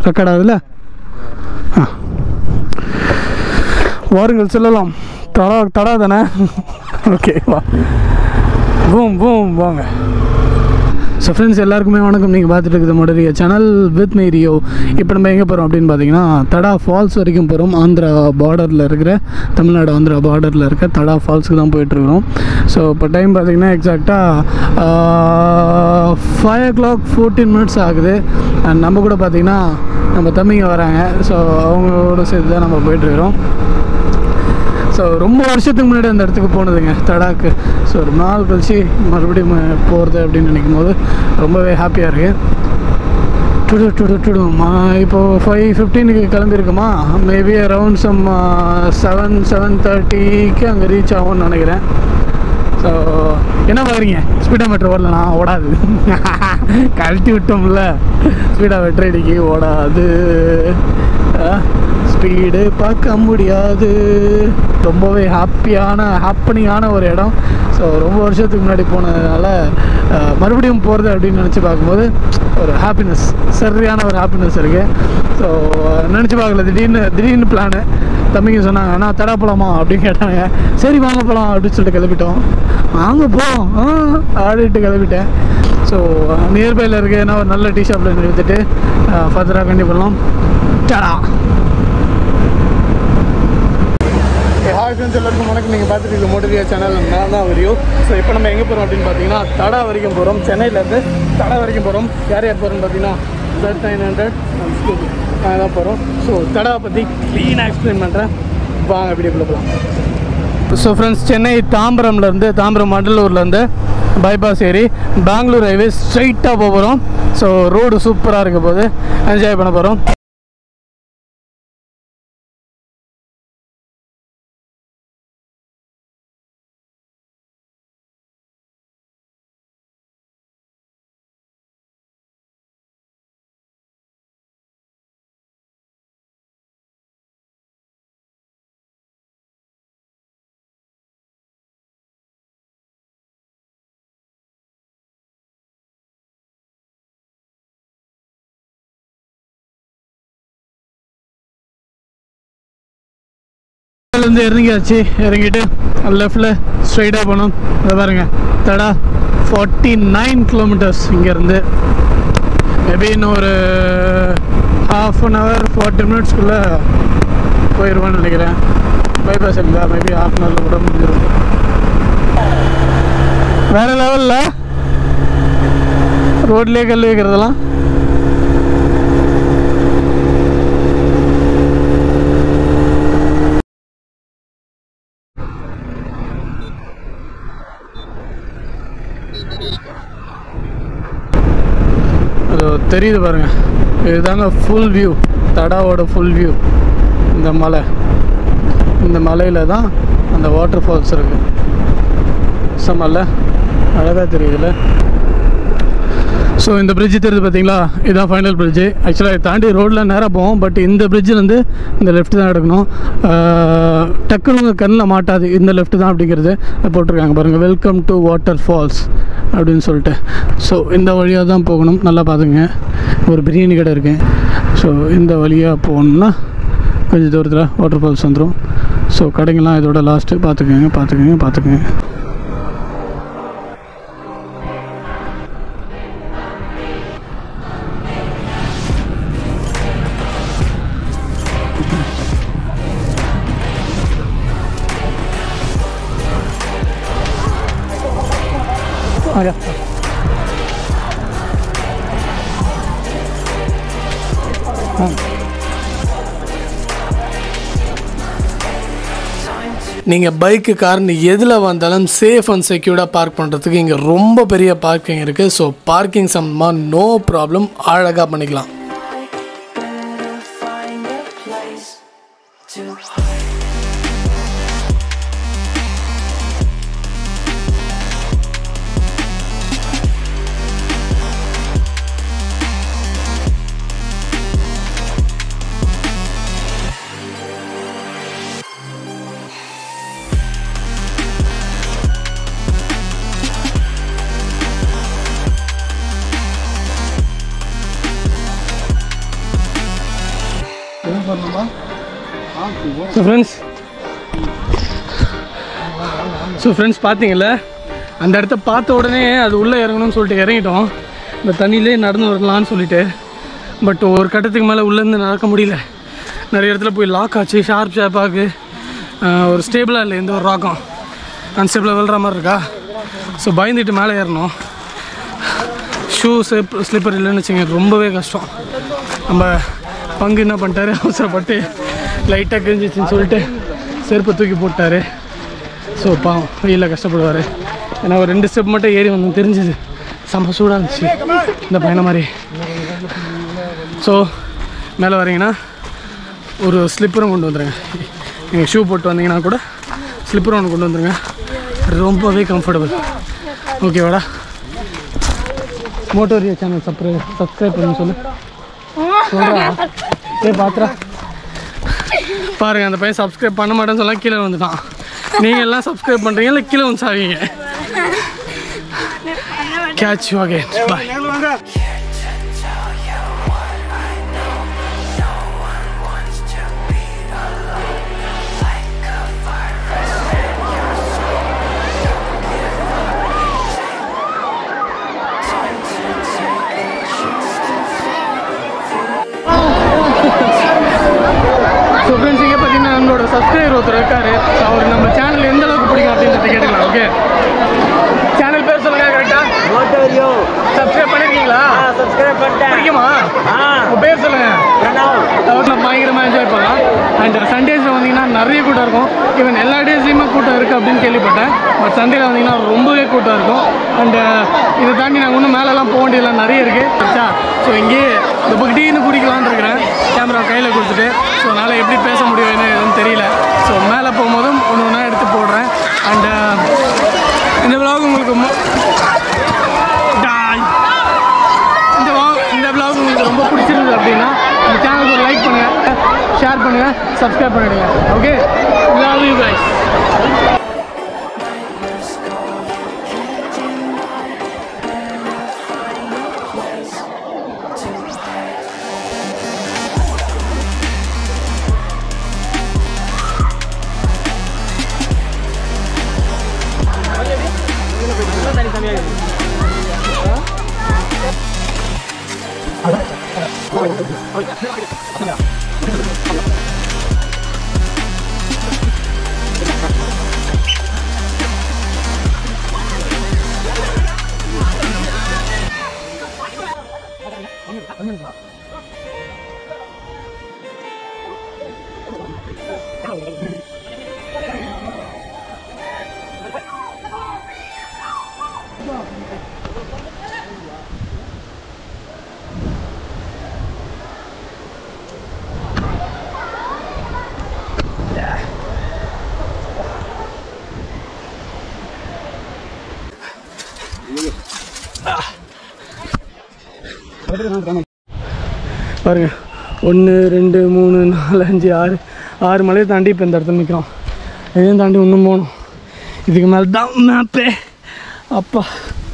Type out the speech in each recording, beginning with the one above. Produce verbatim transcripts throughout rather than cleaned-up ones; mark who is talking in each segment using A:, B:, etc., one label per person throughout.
A: Record ஆகுதுல்ல? ஆ வாருங்கள் செல்லலாம். தடா தடா தானே? ஓகே வா பூம் பூம் வாங்க. ஸோ ஃப்ரெண்ட்ஸ் எல்லாருக்குமே வணக்கம். நீங்கள் பார்த்துட்டு இருக்குது MotoRIO channel with me Rio. இப்போ நம்ம எங்கே போகிறோம் அப்படின்னு பார்த்தீங்கன்னா தடா ஃபால்ஸ் வரைக்கும் போகிறோம். ஆந்திரா பார்டரில் இருக்கிற தமிழ்நாடு ஆந்திரா பார்டரில் இருக்க தடா ஃபால்ஸுக்கு தான் போயிட்டுருக்கிறோம். ஸோ இப்போ டைம் பார்த்திங்கன்னா எக்ஸாக்டாக five o'clock fourteen minutes ஆகுது. அண்ட் நம்ம கூட பார்த்திங்கன்னா நம்ம தம்பிங்க வராங்க. ஸோ அவங்களோட சேர்த்து தான் நம்ம போயிட்டுருக்கிறோம். ஸோ ரொம்ப வருஷத்துக்கு முன்னாடி அந்த இடத்துக்கு போனதுங்க தடாக்கு. ஸோ ஒரு நாள் கழிச்சு மறுபடியும் போகிறது அப்படின்னு நினைக்கும் போது ரொம்பவே ஹாப்பியாக இருக்குது. டுடு டுடு டுடுமா இப்போது ஃபைவ் ஃபிஃப்டீனுக்கு கிளம்பியிருக்குமா, maybe around some seven seven தேர்ட்டிக்கு அங்கே ரீச் ஆகும்னு நினைக்கிறேன். ஸோ என்ன பார்க்குறீங்க? ஸ்பீடா மீட்டர் ஓடலண்ணா ஓடாது. கழட்டி விட்டோம்ல ஸ்பீடா மீட்டர் இன்றைக்கி ஓடாது. ஸ்பீடு பார்க்க முடியாது. ரொம்பவே ஹாப்பியான ஹாப்பனிங்கான ஒரு இடம். ஸோ ரொம்ப வருஷத்துக்கு முன்னாடி போனதுனால மறுபடியும் போகிறது அப்படின்னு நினச்சி பார்க்கும்போது ஒரு ஹாப்பினஸ், சரியான ஒரு ஹாப்பினஸ் இருக்குது. ஸோ நினச்சி பார்க்கல, திடீர்னு திடீர்னு பிளானு. தம்பிங்க சொன்னாங்க அண்ணா தடா போகலாமா அப்படின்னு கேட்டாங்க. சரி வாங்க போகலாம் அப்படின்னு சொல்லிட்டு கிளம்பிட்டோம். வாங்க போகலாம் ஆடிட்டு கிளம்பிட்டேன். ஸோ நியர்பையில் இருக்க ஏன்னா ஒரு நல்ல டீ ஷாப்பில் நிறுத்திட்டு ஃபர்தராக கண்டிப்பாக பண்ணலாம். டடா. ஹாய் ஃப்ரெண்ட்ஸ் எல்லாருக்கும் வணக்கம். நீங்கள் பார்த்துட்டு இருக்க MotoRIO சேனல் நான் தான் ரியோ. ஸோ இப்போ நம்ம எங்கே போகிறோம் அப்படின்னு பார்த்தீங்கன்னா தடா வரைக்கும் போகிறோம். சென்னையிலேருந்து தடா வரைக்கும் போகிறோம். யார் யார் போகிறோம்னு பார்த்தீங்கன்னா ப்ளஸ் நைன் ஹண்ட்ரட் நாங்கள் தான் போகிறோம். ஸோ தடாவை பற்றி க்ளீனாக எக்ஸ்பிளைன் பண்ணுறேன், வாங்க வீடியோக்குள்ளே போகலாம். ஸோ ஃப்ரெண்ட்ஸ் சென்னை தாம்பரம்லேருந்து தாம்பரம் மண்டலூர்லேருந்து பைபாஸ் ஏறி பெங்களூர் ஹைவே ஸ்ட்ரைட்டாக போக போகிறோம். ஸோ ரோடு சூப்பராக இருக்க போது என்ஜாய் பண்ண போகிறோம். இருந்து இறங்கியாச்சு. இறங்கிட்டு லெஃப்டில் ஸ்ட்ரைட்டாக போனோம். அதை பாருங்கள் தடா ஃபார்ட்டி நைன் கிலோமீட்டர்ஸ் இங்கேருந்து. மேபி இன்னும் ஒரு ஹாஃப் அன் ஹவர் ஃபார்ட்டி மினிட்ஸ்க்குள்ளே போயிடுவோன்னு நினைக்கிறேன். பைபாஸ் இருந்தா மேபி ஹாஃப் அன் ஹவரில் கூட முடிஞ்சிடும். வேறு லெவலில் ரோட்லேயே கல் வைக்கிறதெல்லாம் தெரியுது பாருங்கள். இதுதாங்க ஃபுல் வியூ, தடாவோட ஃபுல் வியூ. இந்த மலை, இந்த மலையில் தான் அந்த வாட்டர் ஃபால்ஸ் இருக்குது. செம்மல்ல அழகாக தெரியுதுல்ல. ஸோ இந்த பிரிட்ஜு தெரியுது பார்த்தீங்களா, இதுதான் ஃபைனல் பிரிட்ஜு. ஆக்சுவலாக இதை தாண்டி ரோடில் நேராக போவோம். பட் இந்த பிரிட்ஜிலேருந்து இந்த லெஃப்ட் தான் எடுக்கணும். டக்குன்னு உங்கள் கண்ணில் மாட்டாது இந்த லெஃப்ட் தான் அப்படிங்கிறது போட்டிருக்காங்க பாருங்கள். வெல்கம் டு வாட்டர் ஃபால்ஸ் அப்படின்னு சொல்லிட்டு. ஸோ இந்த வழியாக தான் போகணும். நல்லா பார்த்துங்க, ஒரு பிரியாணி கடை இருக்குது. ஸோ இந்த வழியாக போகணுன்னா கொஞ்சம் தூரத்தில் வாட்டர் ஃபால்ஸ் வந்துடும். ஸோ கடைங்கள்லாம் இதோட லாஸ்ட்டு. பார்த்துக்கோங்க பார்த்துக்கோங்க பார்த்துக்கோங்க. ஆயா நீங்கள் பைக்கு கார்னு எதில் வந்தாலும் சேஃப் அண்ட் செக்யூர்டாக பார்க் பண்ணுறதுக்கு இங்கே ரொம்ப பெரிய பார்க்கிங் இருக்குது. ஸோ பார்க்கிங் சம்மந்தமாக நோ ப்ராப்ளம், அழகாக பண்ணிக்கலாம். வரணுமா? ஸோ ஃப்ரெண்ட்ஸ் ஸோ ஃப்ரெண்ட்ஸ் பார்த்தீங்கல்ல, அந்த இடத்த பார்த்த உடனே அது உள்ளே இறங்கணும்னு சொல்லிட்டு இறங்கிட்டோம். இந்த தண்ணியிலே நடந்து வரலான்னு சொல்லிட்டு. பட் ஒரு கட்டத்துக்கு மேலே உள்ளேருந்து நடக்க முடியல. நிறைய இடத்துல போய் லாக் ஆச்சு. ஷார்ப் ஷார்ப்பாக்கு ஒரு ஸ்டேபிளாக இல்லை, எந்த ஒரு ராக்கம் அன்ஸ்டேபிளாக விழுற மாதிரி இருக்கா. ஸோ பயந்துட்டு மேலே ஏறணும். ஷூ ஸ்லிப் ஸ்லிப்பர் இல்லைன்னு வச்சுங்க, ரொம்பவே கஷ்டம். நம்ம பங்கு என்ன பண்ணிட்டாரு, அவசரப்பட்டு லைட்டாக கிழிஞ்சிச்சின்னு சொல்லிட்டு செருப்பை தூக்கி போட்டார். ஸோ பாவம் வெயிலில் கஷ்டப்படுவார். ஏன்னா ஒரு ரெண்டு ஸ்டெப் மட்டும் ஏறி வந்து தெரிஞ்சுது, செம்ம சூடாக இருந்துச்சு இந்த பயணம் மாதிரி. ஸோ மேலே வரீங்கன்னா ஒரு ஸ்லிப்பரும் கொண்டு வந்துடுங்க. நீங்கள் ஷூ போட்டு வந்தீங்கன்னா கூட ஸ்லிப்பரும் ஒன்று கொண்டு வந்துடுங்க, ரொம்பவே கம்ஃபர்டபுள். ஓகேவாடா? மோட்டோரியோ சேனல் சப்ரை சப்ஸ்கிரைப் பண்ணு சொல்லு சொல்கிறா. ஏ பாத்திரா பாருங்கள், அந்த பையன் சப்ஸ்கிரைப் பண்ண மாட்டேன்னு சொல்லலாம், கீழே வந்துட்டான். நீங்கள் எல்லாம் சப்ஸ்கிரைப் பண்ணுறீங்க, இல்லை கீழே வந்து சாவீங்க. Catch you again. Bye. So friends, இங்கே பார்த்தீங்கன்னா நம்மளோட சப்ஸ்கிரைபர் ஒருத்தர் இருக்காரு. அவர் நம்ம சேனல் எந்த அளவுக்கு பிடிக்கும் அப்படின்றத கேட்டுக்கலாம். ஓகே, சேனல் பேர் சொல்லுங்க கரெக்டாக.
B: MotoRIo.
A: சப்ஸ்கிரைப் பண்ணிருக்கீங்களா?
B: சப்ஸ்கிரைப் பண்ணிட்டேன்.
A: பிடிக்குமா? உங்க பேர் சொல்லுங்க. நம்ம பயங்கரமாக என்ஜாய் பண்ணலாம். அண்ட் சண்டேஸில் வந்தீங்கன்னா நிறைய கூட்டம் இருக்கும். ஈவன் எல்லா டேஸ்லையுமே கூட்டம் இருக்குது அப்படின்னு கேள்விப்பட்டேன். பட் சண்டேல வந்தீங்கன்னா ரொம்பவே கூட்டம் இருக்கும். அண்ட் இதை தாண்டி நாங்கள் இன்னும் மேலெல்லாம் போக வேண்டியதெல்லாம் நிறைய இருக்குது. ஸோ இங்கேயே இந்த பக்கெட்டின்னு குடிக்கலான்னு இருக்கிறேன், கேமரா கையில் கொடுத்துட்டு. ஸோ அதனால் எப்படி பேச முடியும் என்ன எதுவும் தெரியல. ஸோ மேலே போகும்போதும் ஒன்று ஒன்றா எடுத்து போடுறேன். அண்ட் இந்த விலாக் உங்களுக்கு இந்த இந்த விலாக் உங்களுக்கு ரொம்ப பிடிச்சிருந்தது அப்படின்னா இந்த சேனலுக்கு ஒரு லைக் பண்ணுங்கள், ஷேர் பண்ணுங்கள், சப்ஸ்கிரைப் பண்ணிவிடுங்க. Okay, love you guys. பாருங்க, ஒன்று ரெண்டு மூணு நாலு அஞ்சு ஆறு ஆறு மலையை தாண்டி இப்போ இந்த இடத்துல நிற்கிறோம். இதையும் தாண்டி இன்னும் போகணும். இதுக்கு மேலே தான் மேப்பே. அப்பா,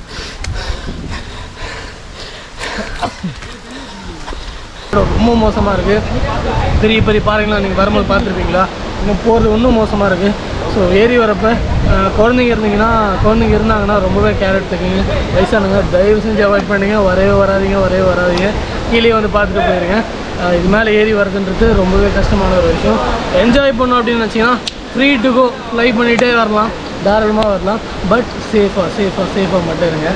A: ரொம்ப மோசமாக இருக்குது. பெரிய பெரிய பாறைங்களாம் நீங்கள் வரும்போது பார்த்துருப்பீங்களா? இன்னும் போகிறது இன்னும் மோசமாக இருக்குது. ஸோ ஏறி வரப்போ குழந்தைங்க இருந்தீங்கன்னா குழந்தைங்க இருந்தாங்கன்னா ரொம்பவே கேர் எடுத்துக்கிங்க. வயசானவங்க தயவு செஞ்சு அவாய்ட் பண்ணிங்க. வரவே வராதிங்க வரவே வராதிங்க கீழே வந்து பார்த்துட்டு போயிருங்க. இது மேலே ஏறி வரதுன்றது ரொம்பவே கஷ்டமான ஒரு விஷயம். என்ஜாய் பண்ணோம் அப்படின்னு நினச்சிங்கன்னா ஃப்ரீ டு கோ ஃப்ளை பண்ணிகிட்டே வரலாம், தாராளமாக வரலாம். பட் சேஃபாக சேஃபாக சேஃபாக மட்டும் இருங்க.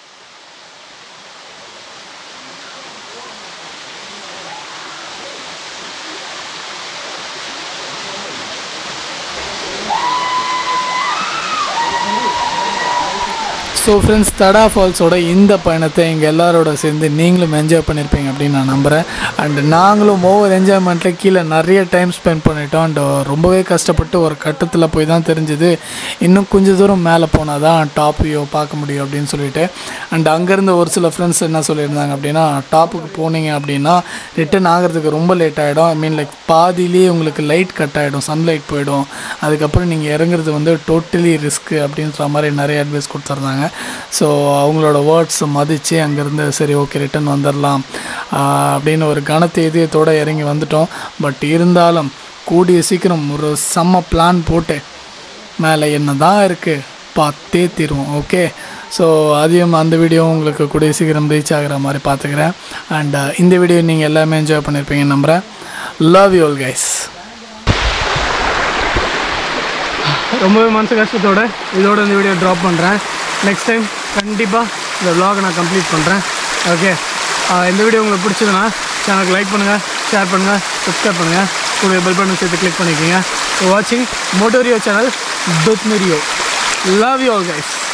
A: ஸோ ஃப்ரெண்ட்ஸ், தடா ஃபால்ஸோட இந்த பயணத்தை எங்கள் எல்லாரோட சேர்ந்து நீங்களும் என்ஜாய் பண்ணியிருப்பீங்க அப்படின்னு நான் நம்புகிறேன். அண்ட் நாங்களும் ஓவர் என்ஜாய்மெண்ட்டில் கீழே நிறைய டைம் ஸ்பெண்ட் பண்ணிட்டோம். அண்ட் ரொம்பவே கஷ்டப்பட்டு ஒரு கட்டத்தில் போய் தான் தெரிஞ்சுது இன்னும் கொஞ்சம் தூரம் மேலே போனால் தான் டாப் வியூ பார்க்க முடியும் அப்படின்னு சொல்லிட்டு. அண்ட் அங்கேருந்து ஒரு சில ஃப்ரெண்ட்ஸ் என்ன சொல்லியிருந்தாங்க அப்படின்னா, டாப்புக்கு போனீங்க அப்படின்னா ரிட்டன் ஆகிறதுக்கு ரொம்ப லேட் ஆகிடும். ஐ மீன் லைக் பாதியிலே உங்களுக்கு லைட் கட் ஆகிடும், சன்லைட் போயிடும். அதுக்கப்புறம் நீங்கள் இறங்குறது வந்து டோட்டலி ரிஸ்க்கு அப்படின்ற மாதிரி நிறைய அட்வைஸ் கொடுத்துருந்தாங்க. ஸோ அவங்களோட வேர்ட்ஸ் மதித்து அங்கேருந்து சரி ஓகே ரிட்டன் வந்துடலாம் அப்படின்னு ஒரு கனத்த இதயத்தோடு இறங்கி வந்துட்டோம். பட் இருந்தாலும் கூடிய சீக்கிரம் ஒரு செம்ம பிளான் போட்டு மேலே என்ன தான் இருக்குது பார்த்தே தீருவோம். ஓகே, ஸோ அதையும் அந்த வீடியோ உங்களுக்கு கூடிய சீக்கிரம் ரீச் ஆகிற மாதிரி பார்த்துக்கிறேன். அண்ட் இந்த வீடியோ நீங்கள் எல்லாமே என்ஜாய் பண்ணியிருப்பீங்கன்னு நம்புகிறேன். Love you all guys. ரொம்பவே மனசு கஷ்டத்தோடு இதோட இந்த வீடியோ ட்ராப் பண்ணுறேன். நெக்ஸ்ட் டைம் கண்டிப்பாக இந்த விலாகை நான் கம்ப்ளீட் பண்ணுறேன். ஓகே, இந்த வீடியோ உங்களுக்கு பிடிச்சதுன்னா சேனலுக்கு லைக் பண்ணுங்கள், ஷேர் பண்ணுங்கள், சப்ஸ்கிரைப் பண்ணுங்கள், கூட பெல் பட்டன் சேர்த்து கிளிக் பண்ணிக்கோங்க. ஸோ வாட்சிங் Motorio channel with me Rio. Love you all guys.